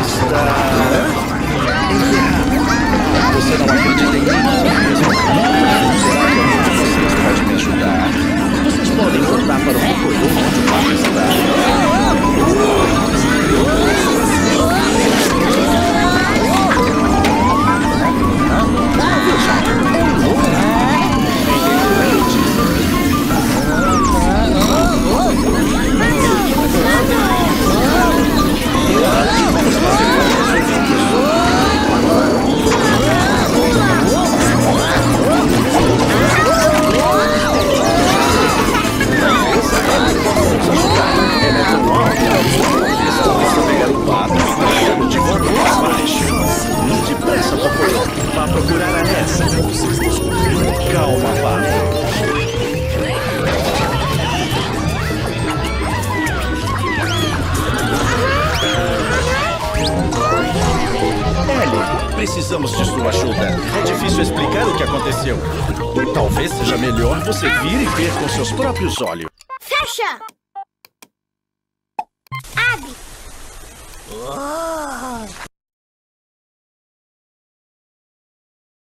está enterrado. Você não acredita em mim? Será que algum de vocês pode me ajudar? Vocês podem voltar para o corredor onde o papo está. Depressa, Pocoyo. Vá procurar a Nessa. Calma, Pato. Ellie, precisamos de sua ajuda. É difícil explicar o que aconteceu. Talvez seja melhor você vir e ver com seus próprios olhos. Fecha! Abre!